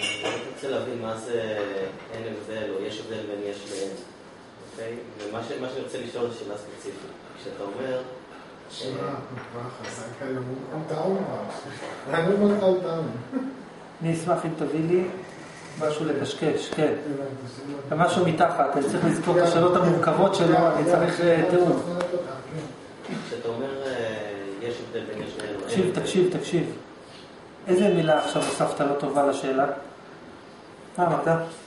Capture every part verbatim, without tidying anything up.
אני רוצה להבין מה זה אין הבדל או יש הבדל בין יש ואין, אוקיי? ומה שאני רוצה לשאול זה שאלה ספציפית. כשאתה אומר... שאלה, כבר חזקה, יאמרו טעון מה? אני אומר לך טעון. אני אשמח אם תביא לי משהו לקשקש, כן. ומשהו מתחת, אני צריך לזכור את השאלות המורכבות שלו, אני צריך תיאום. כשאתה אומר יש הבדל בין יש ואין... תקשיב, תקשיב, תקשיב. איזה מילה עכשיו הוספת לא טובה לשאלה? מה אמרת?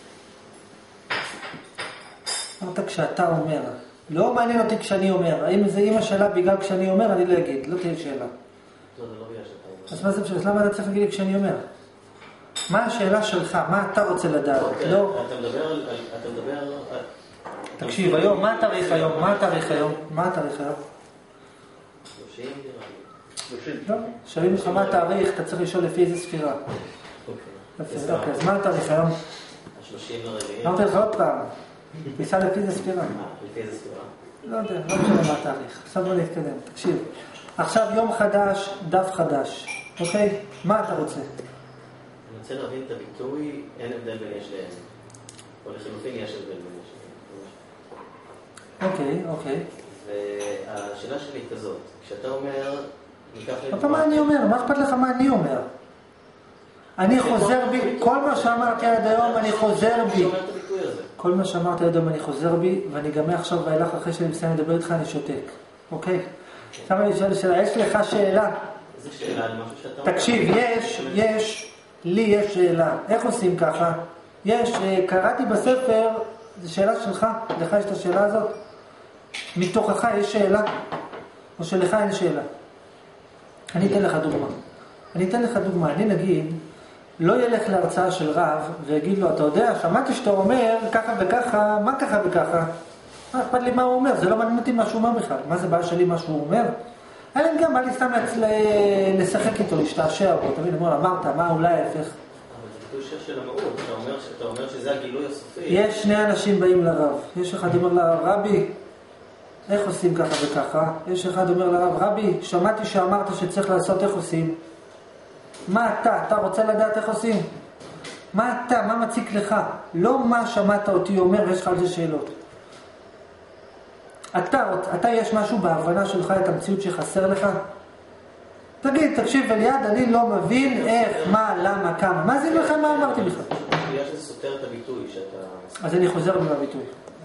אמרת כשאתה אומר. לא מעניין אותי כשאני אומר. האם זה עם השאלה בגלל כשאני אומר, אני לא אגיד. לא תהיה שאלה. לא, זה לא בגלל שאתה אומר. אז מה זה בשביל? למה אתה צריך להגיד לי כשאני אומר? מה השאלה שלך? מה אתה רוצה לדעת? לא. אתה מדבר על... אתה מדבר על... תקשיב, היום, מה התאריך היום? מה התאריך היום? מה התאריך היום? שלושים נראה לי. לא. שואלים לך מה התאריך, אתה צריך לשאול לפי איזה ספירה. אוקיי. אוקיי, אז מה התאריך היום? השלושים לרביעי. אמרתי לך עוד פעם. פיסה לפי איזה ספירה. אה, לפי איזה ספירה? לא יודע, לא משנה מה התאריך. עכשיו בוא נתקדם. תקשיב. עכשיו יום חדש, דף חדש. אוקיי? מה אתה רוצה? אני רוצה להבין את הביטוי אין הבדל בין יש לאין. או לחילופין יש הבדל בין יש לאין. אוקיי, אוקיי. והשאלה שלי היא כזאת. כשאתה אומר... אתה מה אני אומר? מה אכפת לך מה אני אומר? אני חוזר בי, כל מה שאמרתי עד היום אני חוזר בי. כל מה שאמרתי עד היום אני חוזר בי, ואני גם מעכשיו ואילך אחרי שאני מסיים לדבר איתך אני שותק. אוקיי? עכשיו אני שואל שאלה, יש לך שאלה? איזה שאלה? על משהו שאתה אומר? תקשיב, יש, יש, לי יש שאלה. איך עושים ככה? יש, קראתי בספר, זו שאלה שלך, לך יש את השאלה הזאת? מתוכך יש שאלה? או שלך אין שאלה? אני אתן לך דוגמה. אני אתן לך דוגמה. אני נגיד, לא ילך להרצאה של רב ויגיד לו, אתה יודע, שמעתי שאתה אומר ככה וככה, מה ככה וככה? מה אכפת לי מה הוא אומר? זה לא מעניין אותי מה שהוא אומר בכלל. מה זה בעיה שלי מה שהוא אומר? אלא גם בא לי סתם לשחק איתו, להשתעשע בו. תמיד אמר, אמרת, מה אולי ההפך? אבל זה ביטוי של המהות. אתה אומר שזה הגילוי הסופי. יש שני אנשים באים לרב. יש אחד אומר לרב, רבי, איך עושים ככה וככה? יש אחד אומר לרב, רבי, שמעתי שאמרת שצריך לעשות איך עושים. מה אתה? אתה רוצה לדעת איך עושים? מה אתה? מה מציק לך? לא מה שמעת אותי אומר ויש לך על זה שאלות. אתה, אתה יש משהו בהבנה שלך את המציאות שחסר לך? תגיד, תקשיב אליעד, אני לא מבין איך, מה, למה, כמה. מה זה לכם? מה אמרתי בכלל? בגלל שזה סותר את הביטוי שאתה... אז אני חוזר בי מהביטוי.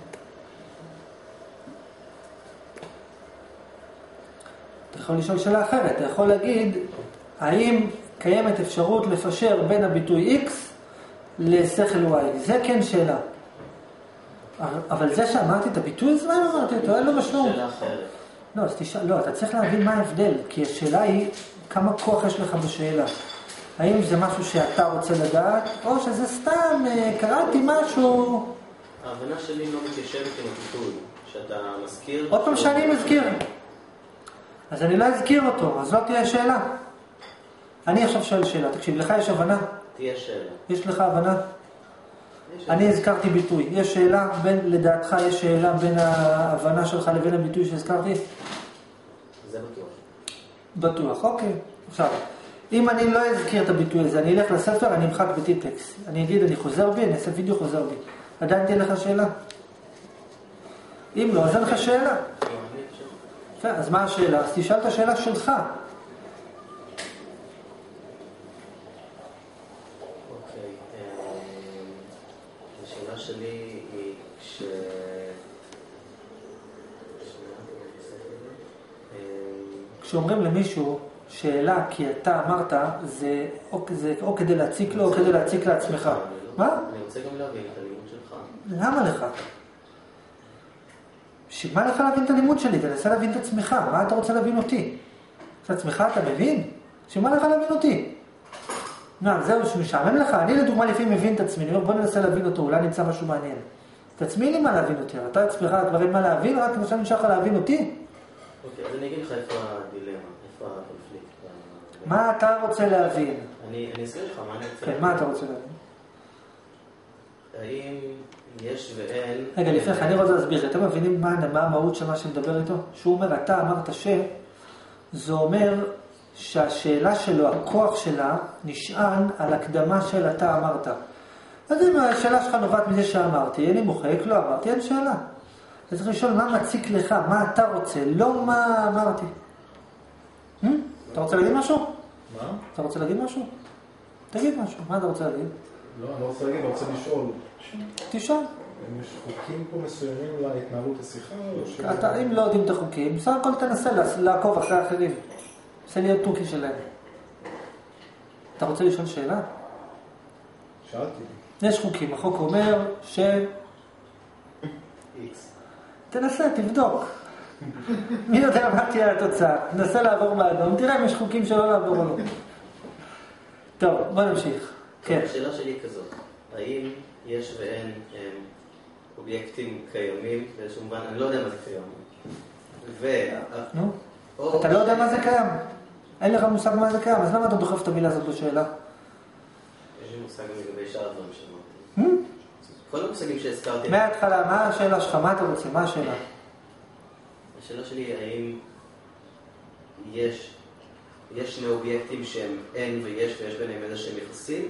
אתה יכול לשאול שאלה אחרת. אתה יכול להגיד, האם קיימת אפשרות לפשר בין הביטוי X לשכל Y? זה כן שאלה. אבל זה שאמרתי את הביטוי הזה, מה אמרתי אותו? אין לו משמעות. שאלה אחרת. לא, אז תשאל, לא, אתה צריך להבין מה ההבדל, כי השאלה היא כמה כוח יש לך בשאלה. האם זה משהו שאתה רוצה לדעת, או שזה סתם, קראתי משהו... ההבנה שלי לא מתיישבת עם הביטוי, שאתה מזכיר... עוד פעם שאני מזכיר. אז אני לא אזכיר אותו, אז לא תהיה שאלה. אני עכשיו שואל שאלה, תקשיב, לך יש הבנה? תהיה שאלה. יש לך הבנה? אני הזכרתי ביטוי. יש שאלה בין, לדעתך, יש שאלה בין ההבנה שלך לבין הביטוי שהזכרתי? זה בטוח. בטוח, אוקיי. עכשיו, אם אני לא אזכיר את הביטוי הזה, אני אלך לספר, אני אמחק בטיפקס. אני אגיד, אני חוזר בי, אני אעשה וידאו חוזר בי. עדיין תהיה לך שאלה? אם לא, אז אין לך שאלה. אז מה השאלה? אז תשאל את השאלה שלך. אוקיי. השאלה שלי היא כש... כשאומרים למישהו שאלה כי אתה אמרת, זה או, זה או כדי להציק לו או כדי להציק לעצמך. מה? אני רוצה גם להבין את הלימוד שלך. למה לך? מה לך להבין את הלימוד שלי? תנסה להבין את עצמך. מה אתה רוצה להבין אותי? את עצמך אתה מבין? שמה לך להבין אותי? מה, זהו שמשעמם לך? אני לדוגמה לפעמים מבין את עצמי. אני אומר, בוא ננסה להבין אותו, אולי נמצא משהו מעניין. תעצמי לי מה להבין אותי. אתה עצמך כבר אין מה להבין, רק למשל נשאר לך להבין אותי. אוקיי, אז אני אגיד לך איפה הדילמה, איפה הקונפליקט. מה אתה רוצה להבין? אני אסביר לך מה אני רוצה כן, מה אתה רוצה להבין? האם יש ואין... רגע, לפני כן, אני רוצה להסביר. אתם מבינים מה המהות של מה שמדבר איתו? שהוא אומר, אתה אמרת ש... זה אומר שהשאלה שלו, הכוח שלה, נשען על הקדמה של אתה אמרת. אז אם השאלה שלך נובעת מזה שאמרתי, אני מוחק, לא אמרתי, אין שאלה. אז צריך לשאול מה מציק לך, מה אתה רוצה, לא מה אמרתי. אתה רוצה להגיד משהו? מה? אתה רוצה להגיד משהו? תגיד משהו, מה אתה רוצה להגיד? לא, אני לא רוצה להגיד, אני רוצה לשאול. תשאל. אם יש חוקים פה מסוימים להתנהלות השיחה? או אתה, אם לא יודעים את החוקים, בסך הכל תנסה לעקוב אחרי האחרים. תנסה להיות תוכי שלהם. אתה רוצה לשאול שאלה? שאלתי. יש חוקים, החוק אומר ש... איקס. תנסה, תבדוק. מי יודע מה תהיה התוצאה? תנסה לעבור באדום, תראה אם יש חוקים שלא לעבור או לא. טוב, בוא נמשיך. כן. השאלה שלי היא כזאת, האם יש ואין אובייקטים קיימים, באיזשהו מובן, אני לא יודע מה זה קיים. נו, אתה לא יודע מה זה קיים? אין לך מושג מה זה קיים, אז למה אתה דוחף את המילה הזאת בשאלה? יש לי מושג לגבי שאר הדברים שאמרתי. כל המושגים שהזכרתי... מההתחלה, מה השאלה שלך? מה אתה רוצה? מה השאלה? השאלה שלי היא האם יש, יש שני אובייקטים שהם אין ויש ויש ביניהם איזה שהם יחסים,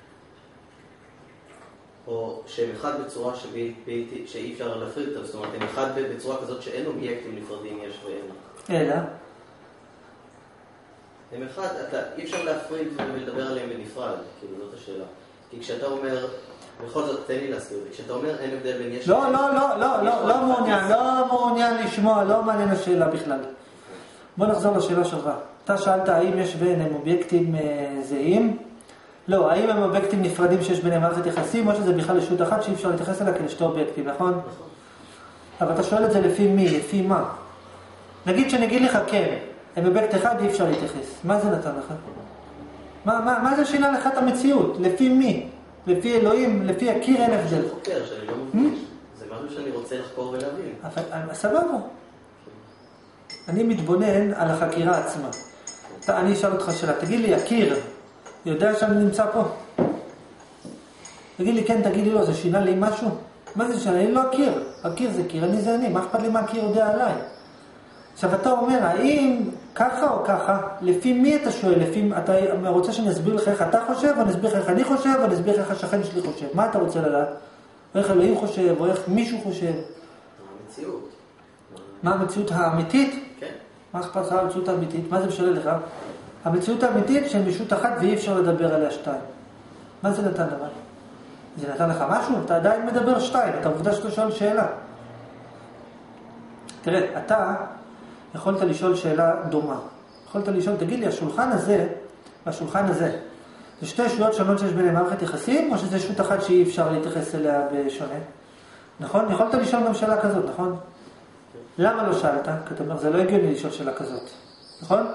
או שהם אחד בצורה שבלתי, שאי אפשר להפריד אותם, זאת אומרת, הם אחד בצורה כזאת שאין אובייקטים נפרדים יש ואין. אלא? הם אחד, אתה, אי אפשר להפריד ולדבר עליהם בנפרד, כאילו זאת השאלה. כי כשאתה אומר, בכל זאת תן לי להסביר, כשאתה אומר אין הבדל בין יש... לא, לא, לא, לא, לא, לא מעוניין, לא מעוניין לשמוע, לא מעניין השאלה בכלל. בוא נחזור לשאלה שלך. אתה שאלת האם יש ביניהם אובייקטים זהים? לא, האם הם אובייקטים נפרדים שיש ביניהם מערכת יחסים, או שזה בכלל ישות אחת שאי אפשר להתייחס אליה כשתי אובייקטים, נכון? נכון. אבל אתה שואל את זה לפי מי, לפי מה? נגיד שנגיד לך כן, הם אובייקט אחד אי אפשר להתייחס. מה זה נתן לך? מה, מה, מה זה שינה לך את המציאות? לפי מי? לפי אלוהים, לפי הכיר אין הבדל. זה חוקר שאני לא מבין. זה משהו שאני רוצה לחקור ולהבין. אבל סבבה. אני מתבונן על החקירה עצמה. אני אשאל אותך שאלה, תגיד לי, הכיר, יודע שאני נמצא פה? תגיד לי, כן, תגיד לי לא, זה שינה לי משהו? מה זה שינה? אני לא הכיר. הכיר זה כיר, אני זה אני. מה אכפת לי מה הכיר יודע עליי? עכשיו אתה אומר, האם ככה או ככה, לפי מי אתה שואל? לפי, אתה רוצה שאני אסביר לך איך אתה חושב, או אני אסביר לך איך אני חושב, או אני אסביר לך איך השכן שלי חושב? מה אתה רוצה לדעת? או איך אלוהים חושב, או איך מישהו חושב? המציאות. מה המציאות האמיתית? כן. מה אכפת לך המציאות האמיתית? מה זה משנה לך? המציאות האמיתית שהן ישות אחת ואי אפשר לדבר עליה שתיים. מה זה נתן לך? זה נתן לך משהו? אתה עדיין מדבר שתיים, אתה עובדה שאתה שואל שאלה. תראה, אתה יכולת לשאול שאלה דומה. יכולת לשאול, תגיד לי, השולחן הזה והשולחן הזה, זה שתי ישויות שונות שיש ביניהם מערכת יחסים, או שזה ישות אחת שאי אפשר להתייחס אליה בשונה? נכון? יכולת לשאול גם שאלה כזאת, נכון? למה לא שאלת? כי אתה אומר, זה לא הגיוני לשאול שאלה כזאת. נכון?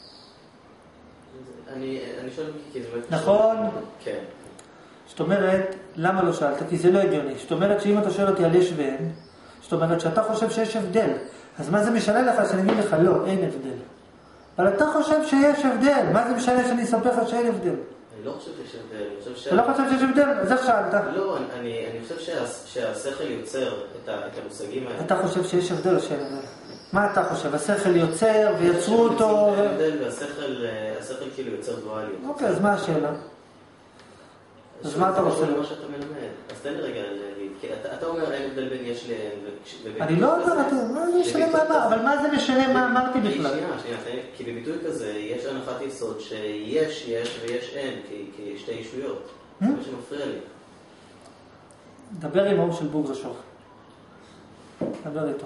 אני, אני שואל כי זה... נכון? כן. זאת אומרת, למה לא שאלת? כי זה לא הגיוני. זאת אומרת שאם אתה שואל אותי על יש ואין, זאת אומרת שאתה חושב שיש הבדל. אז מה זה משנה לך שאני אגיד לך, לא, אין הבדל. אבל אתה חושב שיש הבדל. מה זה משנה שאני אספר לך שאין הבדל? אני לא חושב שיש הבדל. אני חושב ש... אתה לא חושב שיש הבדל? אז איך שאלת? לא, אני, אני חושב שה, שהשכל יוצר את, ה, את המושגים האלה. אתה חושב שיש הבדל או שאין הבדל? מה אתה חושב? השכל יוצר ויצרו אותו... אין הבדל והשכל השכל כאילו יוצר דואליות. אוקיי, אז מה השאלה? אז מה אתה רוצה? זה מה שאתה מלמד. אז תן לי רגע להגיד. כי אתה, אתה אומר אין הבדל בין יש לאין. אני לא יודע, מה זה משנה מה אמר? אבל מה זה משנה מה אמרתי בכלל? שנייה, שנייה. כי בביטוי כזה יש הנחת יסוד שיש יש ויש אין כשתי ישויות. זה מה שמפריע לי. דבר עם ההוא של בוגרשוב. דבר איתו.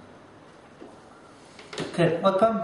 כן, עוד פעם.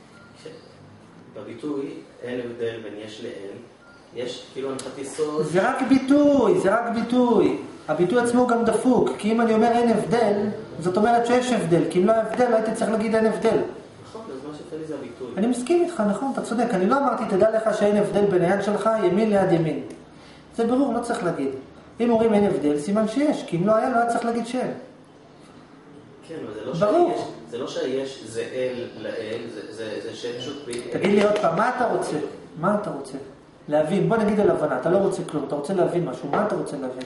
בביטוי אין הבדל בין יש לאין. יש כאילו הנחת יסוד... זה רק ביטוי, זה רק ביטוי. הביטוי עצמו גם דפוק, כי אם אני אומר אין הבדל, זאת אומרת שיש הבדל, כי אם לא הבדל, הייתי צריך להגיד אין הבדל. נכון, אז מה שפה לי זה הביטוי. אני מסכים איתך, נכון, אתה צודק. אני לא אמרתי, תדע לך שאין הבדל בין היד שלך, ימין ליד ימין. זה ברור, לא צריך להגיד. אם אומרים אין הבדל, סימן שיש, כי אם לא היה, לא היה צריך להגיד שאין. כן, אבל זה לא ברור. שיש, זה לא שיש זה אל לאל, זה, זה, זה שפשוט בי... תגיד לי עוד פעם, מה אתה רוצה? מה אתה רוצה? להבין, בוא נגיד על הבנה, אתה לא רוצה כלום, אתה רוצה להבין משהו, מה אתה רוצה להבין?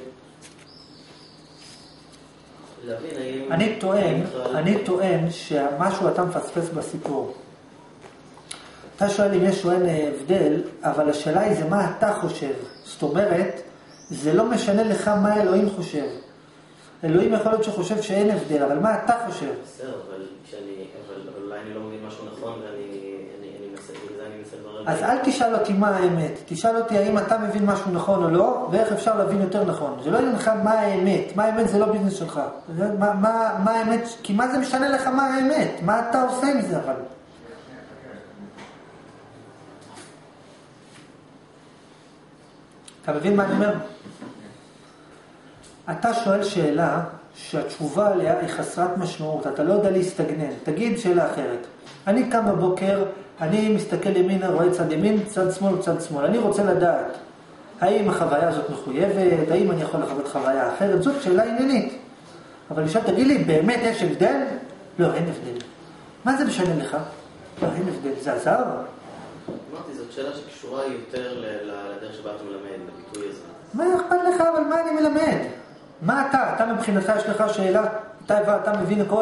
להבין האם... אני טוען, אני טוען שמשהו אתה מפספס בסיפור. אתה שואל אם יש או אין הבדל, אבל השאלה היא זה מה אתה חושב. זאת אומרת, זה לא משנה לך מה אלוהים חושב. אלוהים יכול להיות שחושב שאין הבדל, אבל מה אתה חושב? בסדר, אבל כשאני, אבל אולי אני לא מבין משהו נכון ואני אני, אני מנסה, בגלל זה אני מנסה לברר. אז אל תשאל אותי מה האמת. תשאל אותי האם אתה מבין משהו נכון או לא, ואיך אפשר להבין יותר נכון. זה לא עניין לך מה האמת. מה האמת זה לא ביזנס שלך. מה, מה, מה האמת, כי מה זה משנה לך מה האמת? מה אתה עושה עם זה אבל? אתה מבין מה אני אומר? אתה שואל שאלה שהתשובה עליה היא חסרת משמעות, אתה לא יודע להסתגנן. תגיד שאלה אחרת. אני קם בבוקר, אני מסתכל ימינה, רואה צד ימין, צד שמאל, צד שמאל. אני רוצה לדעת, האם החוויה הזאת מחויבת, האם אני יכול לחוות חוויה אחרת? זאת שאלה עניינית. אבל לשאול, תגיד לי, באמת יש הבדל? לא, אין הבדל. מה זה משנה לך? לא, אין הבדל. זה עזר? אמרתי, זאת שאלה שקשורה יותר לדרך שבה אתה מלמד, לביטוי הזה. מה אכפת לך, אבל מה אני מלמד? מה אתה? אתה מבחינתך יש לך שאלה? אתה, אתה מבין הכל?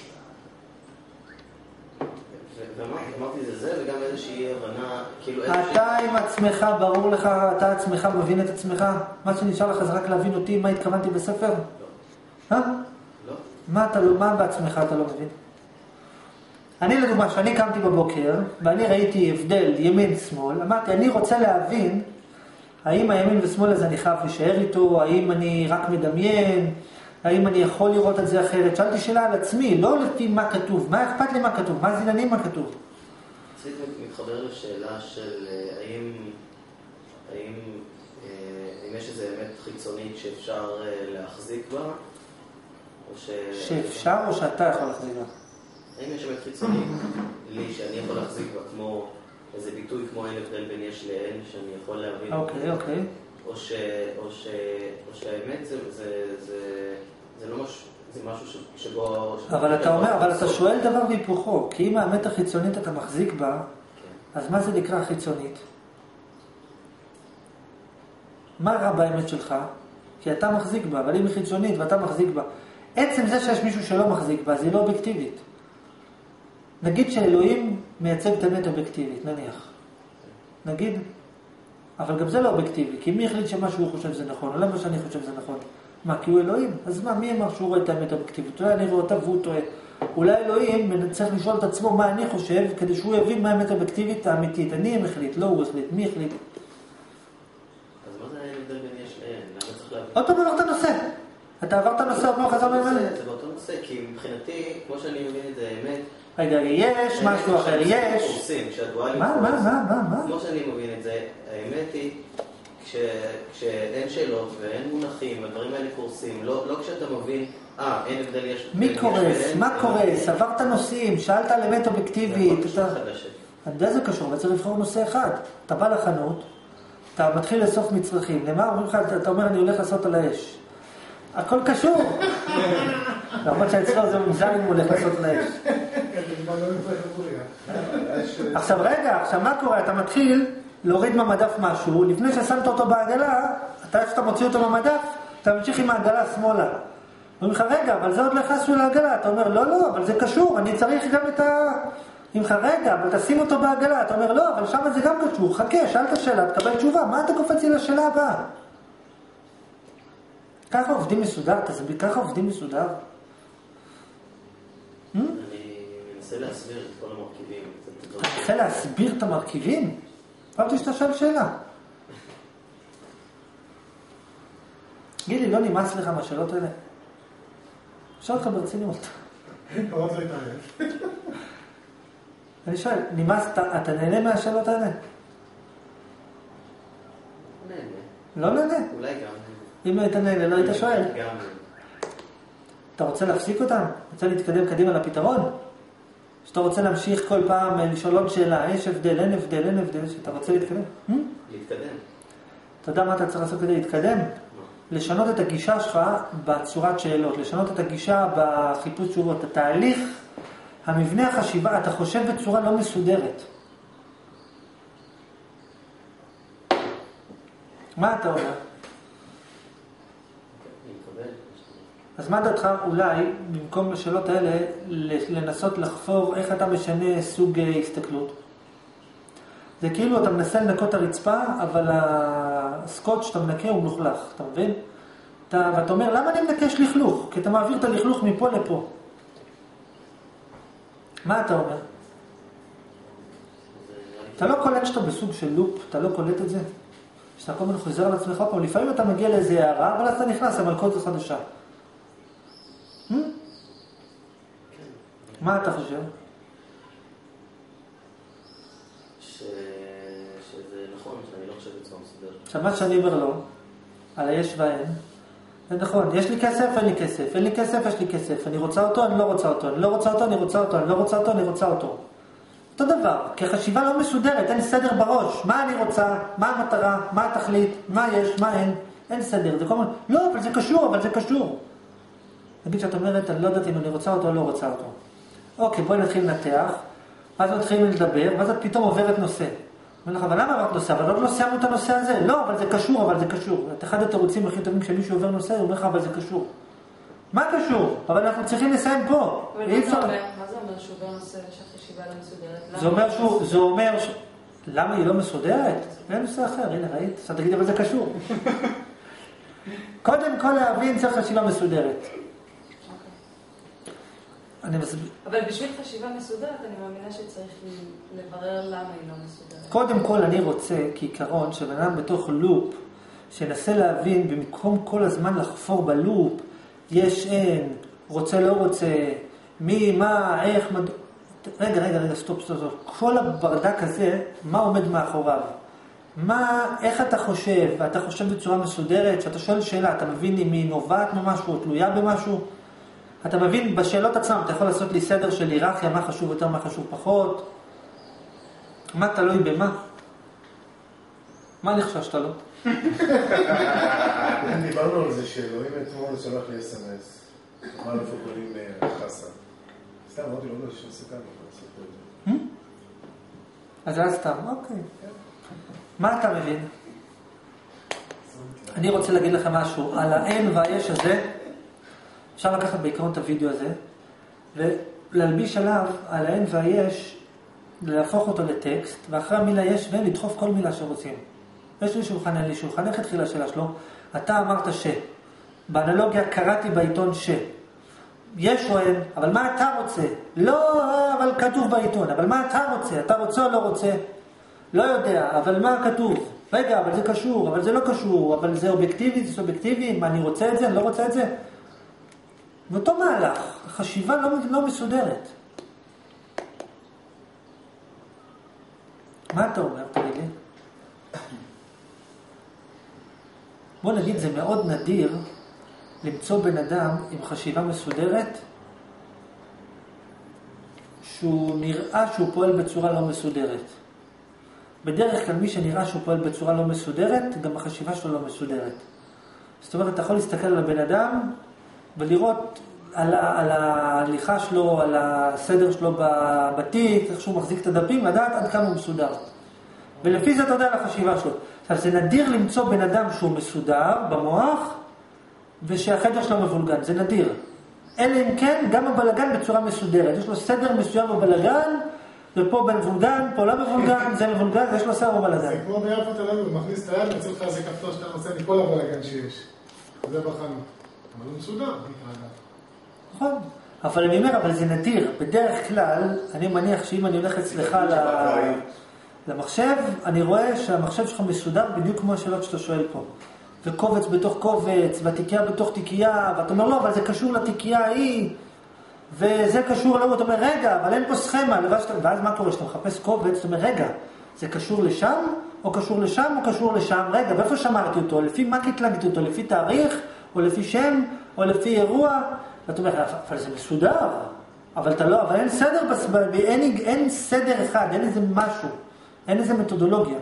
ואמרתי זה זה, וגם איזושהי הבנה, כאילו אתה עם עצמך, ברור לך, אתה עצמך מבין את עצמך? מה שנשאר לך זה רק להבין אותי, מה התכוונתי בספר? לא. אה? לא. מה אתה לא, מה בעצמך אתה לא מבין? אני לדוגמה, שאני קמתי בבוקר, ואני ראיתי הבדל ימין-שמאל, אמרתי, אני רוצה להבין האם הימין ושמאל הזה אני חייב להישאר איתו, האם אני רק מדמיין, האם אני יכול לראות את זה אחרת. שאלתי שאלה על עצמי, לא לפי מה כתוב, מה אכפת לי מה כתוב, מה זה עניינים מה כתוב. צריך מתחבר לשאלה של האם, האם, אם יש איזו אמת חיצונית שאפשר להחזיק בה, או ש... שאפשר או שאתה יכול להחזיק בה? האם יש אמת חיצונית לי שאני יכול להחזיק בה כמו איזה ביטוי כמו אין הבדל בין יש לאין שאני יכול להבין? אוקיי, אוקיי. או ש... או ש... או שהאמת זה... זה... זה... זה לא משהו... זה משהו שבו... אבל אתה אומר, אבל אתה שואל דבר והיפוכו, כי אם האמת החיצונית אתה מחזיק בה, אז מה זה נקרא חיצונית? מה רע באמת שלך? כי אתה מחזיק בה, אבל אם היא חיצונית ואתה מחזיק בה. עצם זה שיש מישהו שלא מחזיק בה, זה לא אובייקטיבית. נגיד שאלוהים מייצג את האמת אובייקטיבית, נניח. נגיד, אבל גם זה לא אובייקטיבי, כי מי החליט שמה שהוא חושב זה נכון, או למה שאני חושב זה נכון? מה, כי הוא אלוהים? אז מה, מי אמר שהוא רואה את האמת אובייקטיבית? אולי אני רואה אותה והוא טועה. אולי אלוהים צריך לשאול את עצמו מה אני חושב, כדי שהוא יבין מה האמת האובייקטיבית האמיתית. אני הם החליט, לא הוא החליט, מי החליט? אז מה זה ההבדל בין יש לאין? למה צריך להבין? עוד פעם עברת נושא. אתה עברת נושא, עוד פעם חזר ממנו? זה באותו נושא, כי מבחינתי, כמו שאני מבין את זה, האמת... רגע, יש משהו אחר, יש... מה, מה, מה, מה, מה? כמו שאני מבין את זה, האמת היא, כשאין שאלות ואין מונחים, הדברים האלה קורסים, לא כשאתה מבין, אה, אין הבדל יש... מי קורס? מה קורס? עברת נושאים, שאלת על אמת אובייקטיבית. אתה יודע זה קשור, אבל צריך לבחור נושא אחד. אתה בא לחנות, אתה מתחיל לאסוף מצרכים, למה אומרים לך, אתה אומר אני הולך לעשות על האש. הכל קשור. למרות שאצלו זה מוזר אם הוא הולך לעשות על האש. עכשיו רגע, עכשיו מה קורה? אתה מתחיל להוריד מהמדף משהו, לפני ששמת אותו בעגלה, אתה איפה שאתה מוציא אותו מהמדף, אתה ממשיך עם העגלה שמאלה. אומרים לך, רגע, אבל זה עוד לא נכנס לעגלה. אתה אומר, לא, לא, אבל זה קשור, אני צריך גם את ה... אומרים לך, רגע, אבל תשים אותו בעגלה. אתה אומר, לא, אבל שם זה גם קשור. חכה, שאלת שאלה, תקבל תשובה. מה אתה קופץ לי לשאלה הבאה? ככה עובדים מסודר, תסביר, ככה עובדים מסודר. אני מנסה להסביר את כל המרכיבים. אתה מנסה להסביר את המרכיבים? פעמתי שאתה שואל שאלה. תגיד לי, לא נמאס לך מהשאלות האלה? שואל לך ברצינות. עוד לא התערב. אני שואל, נמאס, אתה נהנה מהשאלות האלה? נהנה. לא נהנה? אולי גם. אם היית נהנה, לא היית שואל. גם. אתה רוצה להפסיק אותם? רוצה להתקדם קדימה לפתרון? שאתה רוצה להמשיך כל פעם לשאול עוד שאלה, יש הבדל, אין הבדל, אין הבדל, שאתה רוצה להתקדם? להתקדם. אתה יודע מה אתה צריך לעשות כדי להתקדם? לשנות את הגישה שלך בצורת שאלות, לשנות את הגישה בחיפוש תשובות. התהליך, המבנה החשיבה, אתה חושב בצורה לא מסודרת. מה אתה אומר? אז מה דעתך אולי, במקום השאלות האלה, לנסות לחפור איך אתה משנה סוג הסתכלות? זה כאילו אתה מנסה לנקות את הרצפה, אבל הסקוט שאתה מנקה הוא מלוכלך, אתה מבין? אתה, ואתה אומר, למה אני מנקש לכלוך? כי אתה מעביר את הלכלוך מפה לפה. מה אתה אומר? אתה לא קולט שאתה בסוג של לופ, אתה לא קולט את זה? שאתה כל מיני חוזר על עצמך פעם, לפעמים אתה מגיע לאיזה הערה, אבל אז אתה נכנס למלכות החדשה. Hmm? מה אתה חושב? ש... שזה נכון, שאני לא חושב בצורה מסודרת. עכשיו מה שאני אומר לו, על היש והאין, זה נכון, יש לי כסף, אין לי כסף, אין לי כסף, יש לי כסף, אני רוצה אותו, אני לא רוצה אותו, אני לא רוצה אותו, אני רוצה אותו, אני לא רוצה אותו, אני רוצה אותו. אותו דבר, כי חשיבה לא מסודרת, אין סדר בראש, מה אני רוצה, מה המטרה, מה התכלית, מה יש, מה אין, אין סדר, זה כל מיני, לא, אבל זה קשור, אבל זה קשור. נגיד שאת אומרת, אני לא יודעת אם אני רוצה אותו או לא רוצה אותו. אוקיי, בואי נתחיל לנתח, ואז מתחילים לדבר, ואז את פתאום עוברת נושא. אומר לך, אבל למה עברת נושא? אבל לא סיימנו את הנושא הזה. לא, אבל זה קשור, אבל זה קשור. את אחד התירוצים הכי טובים כשמישהו עובר נושא, הוא אומר לך, אבל זה קשור. מה קשור? אבל אנחנו צריכים לסיים פה. אבל מה זה אומר? מה זה אומר שהוא עובר נושא שהחשיבה לא מסודרת? זה אומר שהוא, זה אומר ש... למה היא לא מסודרת? אין נושא אחר, הנה ראית? עכשיו תגיד, אבל זה קשור. קודם כל להבין צריך חשיבה מסודרת. אני מסביר. אבל בשביל חשיבה מסודרת, אני מאמינה שצריך לברר למה היא לא מסודרת. קודם כל אני רוצה, כעיקרון, שבנאדם בתוך לופ, שנסה להבין, במקום כל הזמן לחפור בלופ, יש אין, רוצה לא רוצה, מי, מה, איך, מד... רגע, רגע, רגע, סטופ, סטופ, סטופ. כל הברדק הזה, מה עומד מאחוריו? מה, איך אתה חושב? ואתה חושב בצורה מסודרת, שאתה שואל שאלה, אתה מבין אם היא נובעת ממשהו, או תלויה במשהו? אתה מבין בשאלות עצמם, אתה יכול לעשות לי סדר של היררכיה, מה חשוב יותר, מה חשוב פחות? מה תלוי במה? מה אני חושב שאתה לא? דיברנו על זה שאלוהים אתמול שלח לי אס אם אס. אמר איפה קוראים חסן. סתם, אמרתי, לא יודע שעושה כאן, אבל עושה אז זה היה סתם, אוקיי. מה אתה מבין? אני רוצה להגיד לכם משהו. על האין והיש הזה, אפשר לקחת בעיקרון את הוידאו הזה, ולהלביש עליו, על האין והיש, להפוך אותו לטקסט, ואחרי המילה יש ואין, לדחוף כל מילה שרוצים. יש לי שולחן, אין לי שולחן, איך התחילה השאלה שלו? אתה אמרת ש. באנלוגיה קראתי בעיתון ש. יש או אין, אבל מה אתה רוצה? לא, אבל כתוב בעיתון, אבל מה אתה רוצה? אתה רוצה או לא רוצה? לא יודע, אבל מה כתוב? רגע, אבל זה קשור, אבל זה לא קשור, אבל זה אובייקטיבי, זה סובייקטיבי, מה אני רוצה את זה, אני לא רוצה את זה? ואותו מהלך, החשיבה לא, לא מסודרת. מה אתה אומר, תגיד לי? בוא נגיד, זה מאוד נדיר למצוא בן אדם עם חשיבה מסודרת שהוא נראה שהוא פועל בצורה לא מסודרת. בדרך כלל מי שנראה שהוא פועל בצורה לא מסודרת, גם החשיבה שלו לא מסודרת. זאת אומרת, אתה יכול להסתכל על הבן אדם ולראות על, על ההליכה שלו, על הסדר שלו בתיק, איך שהוא מחזיק את הדפים, לדעת עד כמה הוא מסודר. ולפי זה אתה יודע על החשיבה שלו. עכשיו, זה נדיר למצוא בן אדם שהוא מסודר במוח, ושהחדר שלו מבולגן, זה נדיר. אלא אם כן, גם הבלגן בצורה מסודרת. יש לו סדר מסוים בבלגן, ופה מבולגן, פה לא מבולגן, זה מבולגן, ויש לו סדר בבלגן. זה כמו ביפו תל אביב, הוא מכניס את היד, מצא לך איזה כפתור שאתה נושא מכל הבלגן שיש. זה בחנות. אבל הוא מסודר, נכון. אבל אני אומר, אבל זה נדיר. בדרך כלל, אני מניח שאם אני הולך אצלך למחשב, אני רואה שהמחשב שלך מסודר בדיוק כמו השאלות שאתה שואל פה. וקובץ בתוך קובץ, והתיקייה בתוך תיקייה, ואתה אומר, לא, אבל זה קשור לתיקייה ההיא, וזה קשור לו, אתה אומר, רגע, אבל אין פה סכמה, ואז מה קורה? שאתה מחפש קובץ, אתה אומר, רגע, זה קשור לשם, או קשור לשם, או קשור לשם, רגע, ואיפה שמרתי אותו? לפי מה קטלגתי אותו? לפי תאריך, או לפי שם, או לפי אירוע? ואתה אומר, אבל זה מסודר, אבל אתה לא, אבל אין סדר, אין, אין סדר אחד, אין איזה משהו, אין איזה מתודולוגיה.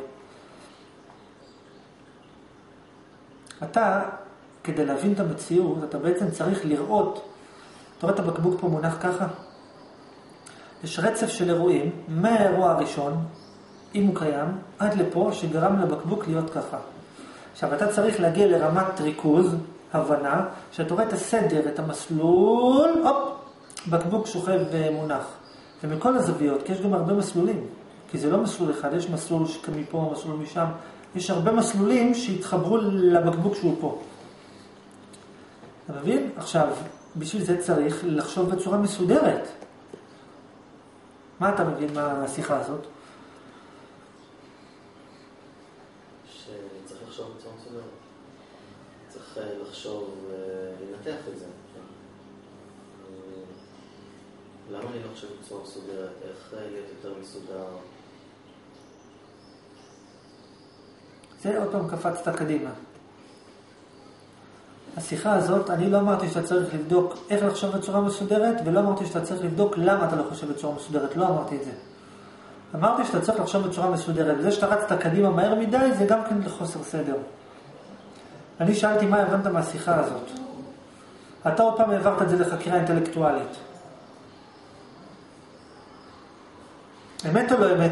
אתה, כדי להבין את המציאות, אתה בעצם צריך לראות, אתה רואה את הבקבוק פה מונח ככה? יש רצף של אירועים, מהאירוע הראשון, אם הוא קיים, עד לפה שגרם לבקבוק להיות ככה. עכשיו, אתה צריך להגיע לרמת ריכוז, הבנה, שאתה רואה את הסדר, את המסלול, הופ, בקבוק שוכב ומונח. ומכל הזוויות, כי יש גם הרבה מסלולים. כי זה לא מסלול אחד, יש מסלול מפה, מסלול משם, יש הרבה מסלולים שהתחברו לבקבוק שהוא פה. אתה מבין? עכשיו, בשביל זה צריך לחשוב בצורה מסודרת. מה אתה מבין מהשיחה הזאת? שצריך לחשוב בצורה מסודרת. צריך לחשוב, לנתח את זה. למה אני לא חושב בצורה מסודרת? איך להיות יותר מסודר? זה עוד פעם קפצת קדימה. השיחה הזאת, אני לא אמרתי שאתה צריך לבדוק איך לחשוב בצורה מסודרת, ולא אמרתי שאתה צריך לבדוק למה אתה לא חושב בצורה מסודרת. לא אמרתי את זה. אמרתי שאתה צריך לחשוב בצורה מסודרת, וזה שאתה רצת קדימה מהר מדי, זה גם כן לחוסר סדר. אני שאלתי מה הבנת מהשיחה הזאת. אתה עוד פעם העברת את זה לחקירה אינטלקטואלית. אמת או לא אמת?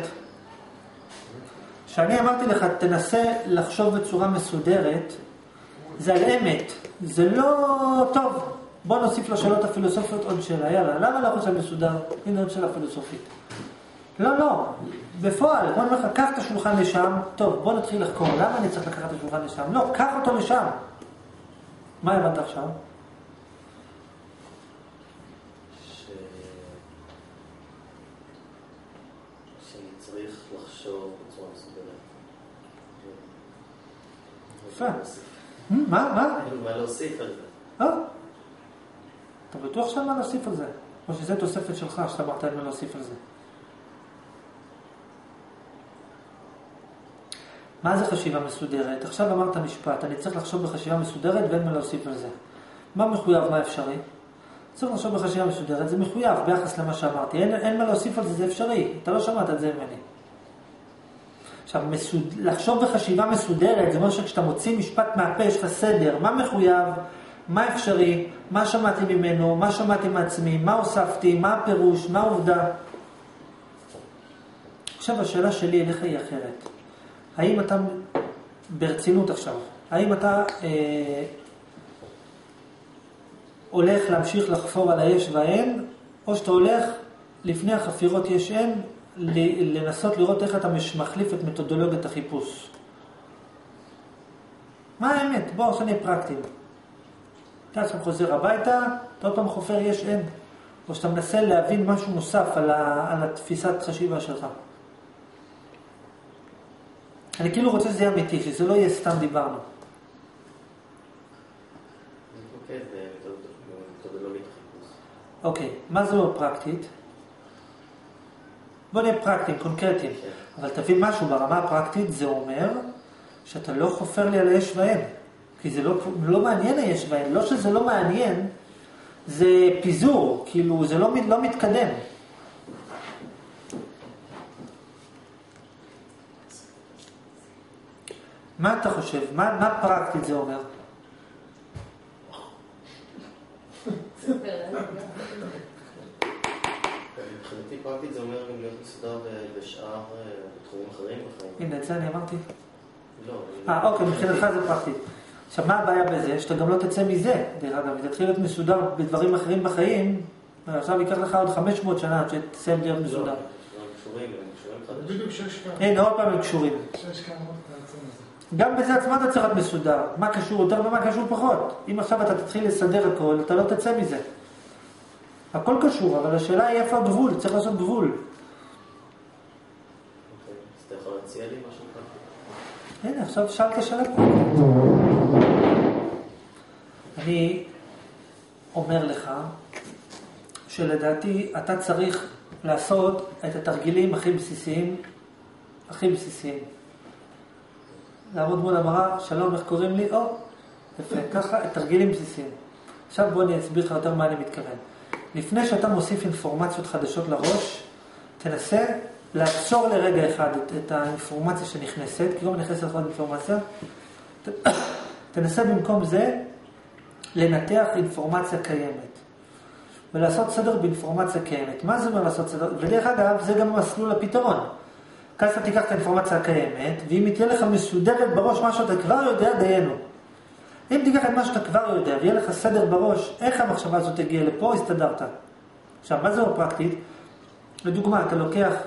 שאני אמרתי לך, תנסה לחשוב בצורה מסודרת, זה על אמת. זה לא טוב. בוא נוסיף לשאלות הפילוסופיות עוד שאלה. יאללה, למה לא חושב מסודר? הנה עוד שאלה פילוסופית. לא, לא. בפועל, בוא נאמר לך, קח את השולחן לשם. טוב, בוא נתחיל לחקור. למה אני צריך לקחת את השולחן לשם? לא, קח אותו לשם. מה הבנת עכשיו? ש... שאני צריך לחשוב בצורה מסודרת. יפה. מה? מה? אין מה להוסיף על זה. אה? אתה בטוח שאין מה להוסיף על זה? או שזה תוספת שלך שאתה אמרת אין מה להוסיף על זה? מה זה חשיבה מסודרת? עכשיו אמרת משפט, אני צריך לחשוב בחשיבה מסודרת ואין מה להוסיף על זה. מה מחויב, מה אפשרי? צריך לחשוב בחשיבה מסודרת, זה מחויב ביחס למה שאמרתי. אין, אין מה להוסיף על זה, זה אפשרי. אתה לא שמעת את זה ממני. עכשיו, מסוד... לחשוב בחשיבה מסודרת, זה אומר שכשאתה מוציא משפט מהפה, יש לך סדר. מה מחויב? מה אפשרי? מה שמעתי ממנו? מה שמעתי מעצמי? מה הוספתי? מה הפירוש? מה העובדה? עכשיו, השאלה שלי אליך היא אחרת. האם אתה, ברצינות עכשיו, האם אתה אה, הולך להמשיך לחפור על היש והאין, או שאתה הולך לפני החפירות יש אין, לנסות לראות איך אתה מחליף את מתודולוגיית החיפוש? מה האמת? בואו, שאני פרקטיים. אתה עכשיו חוזר הביתה, אתה עוד פעם חופר יש אין, או שאתה מנסה להבין משהו נוסף על, ה, על התפיסת חשיבה שלך. אני כאילו רוצה שזה יהיה אמיתי, שזה לא יהיה סתם דיברנו. אוקיי, זה מתודולוגית החיפוש. אוקיי, מה זה לא פרקטית? בוא נהיה פרקטיים, קונקרטיים. אבל תבין משהו, ברמה הפרקטית זה אומר שאתה לא חופר לי על היש והאין. כי זה לא, לא מעניין היש והאין. לא שזה לא מעניין, זה פיזור, כאילו זה לא, לא מתקדם. מה אתה חושב? מה, מה פרקטית זה אומר? מבחינתי פרקטית זה אומר גם להיות מסודר בשאר תחומים אחרים בחיים. הנה, את זה אני אמרתי. לא. אה, אוקיי, מבחינתך זה פרקטית. עכשיו, מה הבעיה בזה? שאתה גם לא תצא מזה. דרך אגב, אם תתחיל להיות מסודר בדברים אחרים בחיים, עכשיו ייקח לך עוד חמש מאות שנה עד שתסיים להיות מסודר. לא, הם קשורים, הם קשורים חדשים. בדיוק שיש כאן. הנה, עוד פעם הם קשורים. שיש כאן עוד תעצום הזה. גם בזה עצמה אתה צריך להיות מסודר. מה קשור יותר ומה קשור פחות. אם עכשיו אתה תתחיל לסדר הכל, אתה לא תצא מזה. הכל קשור, אבל השאלה היא איפה הגבול, צריך לעשות גבול. אוקיי, אז אתה יכול להציע לי משהו כאן? הנה, עכשיו שאלת שאלה פה. אני אומר לך שלדעתי אתה צריך לעשות את התרגילים הכי בסיסיים, הכי בסיסיים. לעמוד מול המראה, שלום, איך קוראים לי? או, יפה, ככה, תרגילים בסיסיים. עכשיו בוא אני אסביר לך יותר מה אני מתכוון. לפני שאתה מוסיף אינפורמציות חדשות לראש, תנסה לעצור לרגע אחד את, את האינפורמציה שנכנסת, כי לא נכנסת עוד אינפורמציה, ת, תנסה במקום זה לנתח אינפורמציה קיימת, ולעשות סדר באינפורמציה קיימת. מה זה אומר לעשות סדר? ודרך אגב, זה גם מסלול לפתרון. כאן אתה תיקח את האינפורמציה הקיימת, ואם תהיה לך מסודרת בראש מה שאתה כבר יודע, דיינו. אם תיקח את מה שאתה כבר יודע, ויהיה לך סדר בראש, איך המחשבה הזאת תגיע לפה, הסתדרת. עכשיו, מה זה לא פרקטית? לדוגמה, אתה לוקח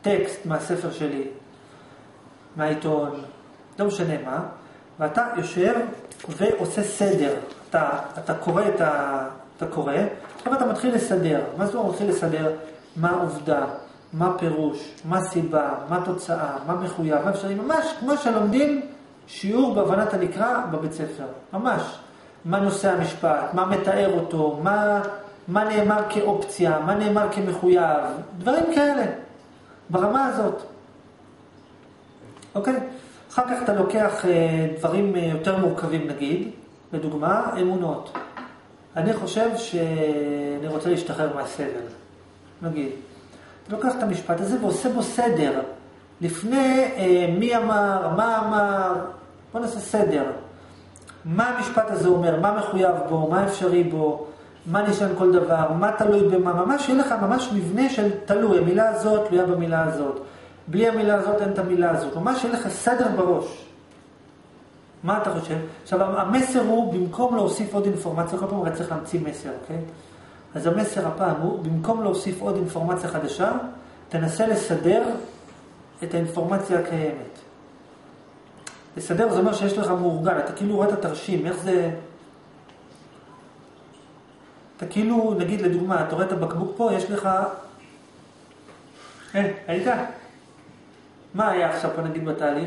טקסט מהספר שלי, מהעיתון, לא משנה מה, ואתה יושב ועושה סדר. אתה, אתה קורא את ה... אתה קורא, עכשיו אתה מתחיל לסדר. מה זאת אומרת מתחיל לסדר? מה עובדה, מה פירוש, מה סיבה, מה תוצאה, מה מחויב, מה אפשרי, ממש כמו שלומדים שיעור בהבנת הנקרא בבית ספר. ממש. מה נושא המשפט, מה מתאר אותו, מה, מה נאמר כאופציה, מה נאמר כמחויב, דברים כאלה. ברמה הזאת. אוקיי? אחר כך אתה לוקח אה, דברים אה, יותר מורכבים נגיד, לדוגמה, אמונות. אני חושב שאני רוצה להשתחרר מהסבל. נגיד, אתה לוקח את המשפט הזה ועושה בו סדר. לפני אה, מי אמר, מה אמר, בוא נעשה סדר. מה המשפט הזה אומר, מה מחויב בו, מה אפשרי בו, מה נשען כל דבר, מה תלוי במה. ממש יהיה לך ממש מבנה של תלוי, המילה הזאת תלויה במילה הזאת. בלי המילה הזאת אין את המילה הזאת. ממש יהיה לך סדר בראש. מה אתה חושב? עכשיו, המסר הוא, במקום להוסיף עוד אינפורמציה, כל פעם הרי צריך להמציא מסר, אוקיי? אז המסר הפעם הוא, במקום להוסיף עוד אינפורמציה חדשה, תנסה לסדר את האינפורמציה הקיימת. לסדר זה אומר שיש לך מאורגן, אתה כאילו רואה את התרשים, איך זה... אתה כאילו, נגיד לדוגמה, אתה רואה את הבקבוק פה, יש לך... אה, היית? מה היה עכשיו פה נגיד בתהליך?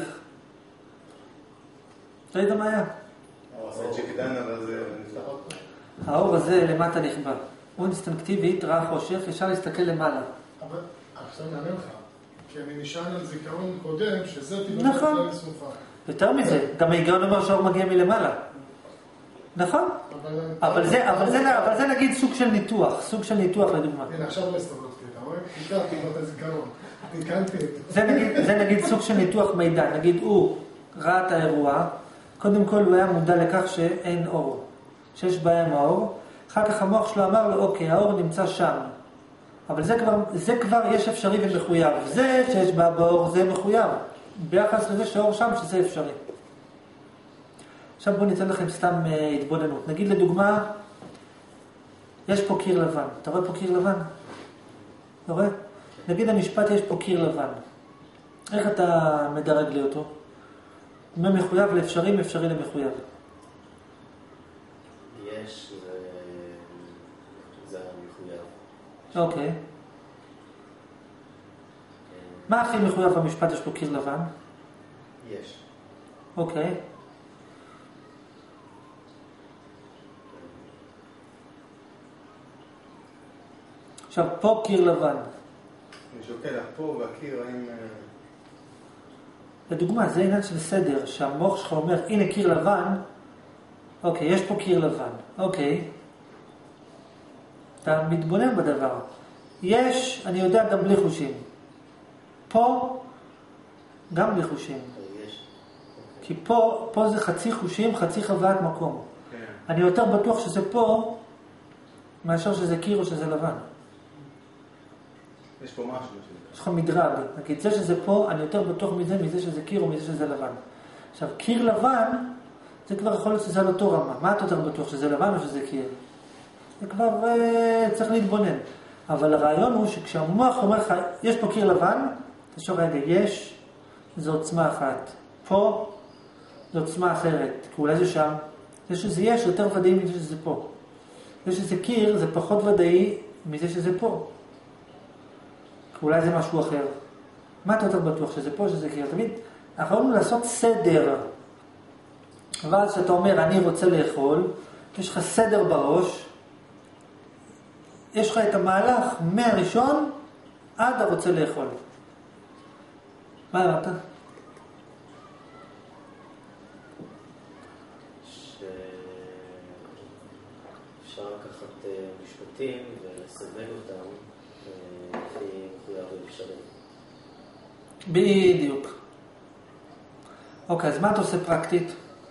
אתה יודע מה היה? הוא עושה צ'קדן, אבל זה נפתח עוד פעם. האור הזה למטה נכבה. הוא אינסטינקטיבית, ראה חושך, אפשר להסתכל למעלה. אבל עכשיו נענה לך, כי אני נשען על זיכרון קודם, שזה תיבוא נכון. כלל סמופה. יותר מזה, גם ההיגיון אומר שהאור מגיע מלמעלה. נכון? אבל זה, אבל זה, אבל זה נגיד סוג של ניתוח, סוג של ניתוח לדוגמה. הנה, עכשיו לא הסתובבתי, אתה רואה? תיקרתי כבר את הזיכרון, תיקנתי את זה. זה נגיד, זה נגיד סוג של ניתוח מידע. נגיד הוא ראה את האירוע, קודם כל הוא היה מודע לכך שאין אור, שיש בעיה עם האור. אחר כך המוח שלו אמר לו, אוקיי, האור נמצא שם. אבל זה כבר, זה כבר יש אפשרי ומחויב. זה שיש בעיה באור, זה מחויב. ביחס לזה שהאור שם, שזה אפשרי. עכשיו בואו ניתן לכם סתם uh, התבוננות. נגיד לדוגמה, יש פה קיר לבן. אתה רואה פה קיר לבן? אתה רואה? נגיד המשפט יש פה קיר לבן. איך אתה מדרג לי אותו? ממחויב לאפשרי, מאפשרי למחויב. יש, זה... זה המחויב. אוקיי. מה הכי מחויב במשפט יש פה קיר לבן? יש. אוקיי. עכשיו, פה קיר לבן. אני שוקל, פה והקיר, האם... לדוגמה, זה עניין של סדר, שהמוח שלך אומר, הנה קיר לבן, אוקיי, יש פה קיר לבן, אוקיי. אתה מתבונן בדבר. יש, אני יודע, גם בלי חושים. פה, גם בלי חושים. יש. כי פה, פה זה חצי חושים, חצי חוויית מקום. כן. אני יותר בטוח שזה פה, מאשר שזה קיר או שזה לבן. יש פה משהו. יש לך מדרג. נגיד, זה שזה פה, אני יותר בטוח מזה, מזה שזה קיר או מזה שזה לבן. עכשיו, קיר לבן, זה כבר יכול להיות שזה על אותו רמה. מה אתה יותר בטוח, שזה לבן או שזה קיר? זה כבר uh, צריך להתבונן. אבל הרעיון הוא שכשהמוח אומר לך, יש פה קיר לבן, אתה שואל רגע, יש, זו עוצמה אחת. פה, זו עוצמה אחרת. כי אולי זה שם. זה שזה יש יותר ודאי מזה שזה פה. זה שזה קיר, זה פחות ודאי מזה שזה פה. כי אולי זה משהו אחר. מה אתה יותר בטוח, שזה פה, שזה קיר? תמיד, אנחנו יכולים לעשות סדר. ואז שאתה אומר, אני רוצה לאכול, יש לך סדר בראש, יש לך את המהלך מהראשון עד הרוצה לאכול. מה אמרת? שאפשר לקחת משפטים ולסווג אותם לפי מחויב ולפשרים. בדיוק. אוקיי, אז מה אתה עושה פרקטית?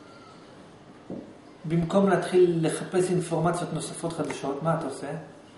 במקום להתחיל לחפש אינפורמציות נוספות חדשות, מה אתה עושה? אני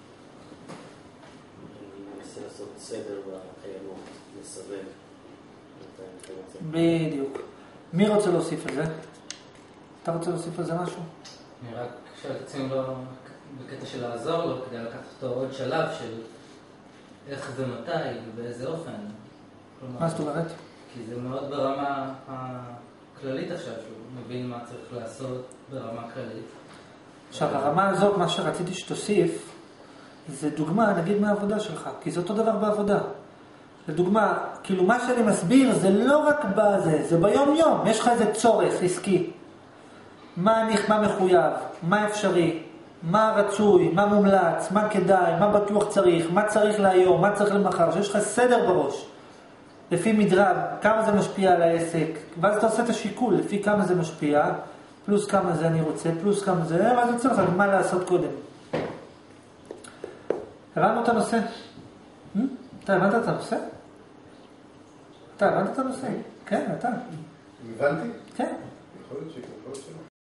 מנסה לעשות סדר בקיימות, לסווג את האינפורמציה. בדיוק. מי רוצה להוסיף על זה? אתה רוצה להוסיף על זה משהו? אני רק שואל את עצמי לו בקטע של לעזור לו, כדי לקחת אותו עוד שלב של איך ומתי ובאיזה אופן. כלומר, מה זאת אומרת? כי זה מאוד ברמה הכללית עכשיו, שהוא מבין מה צריך לעשות ברמה כללית. עכשיו, הרמה הזאת, מה שרציתי שתוסיף, זה דוגמה, נגיד, מהעבודה שלך, כי זה אותו דבר בעבודה. לדוגמה, כאילו מה שאני מסביר זה לא רק בזה, זה ביום יום, יש לך איזה צורך עסקי. מה נכ, מה מחויב, מה אפשרי, מה רצוי, מה מומלץ, מה כדאי, מה בטוח צריך, מה צריך להיום, מה צריך למחר, שיש לך סדר בראש. לפי מדרג, כמה זה משפיע על העסק, ואז אתה עושה את השיקול, לפי כמה זה משפיע, פלוס כמה זה אני רוצה, פלוס כמה זה, ואז יוצא לך מה לעשות קודם. הבנו את הנושא? אתה הבנת את הנושא? אתה הבנת את הנושא? כן, אתה. הבנתי? כן. יכול להיות שכן, יכול להיות שלא.